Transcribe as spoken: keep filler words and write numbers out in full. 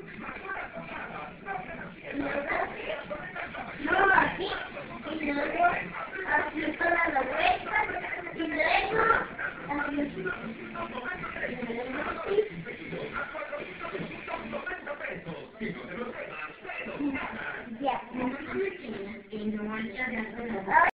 No, así. Y luego así toda la vuelta. Y luego así. Ya.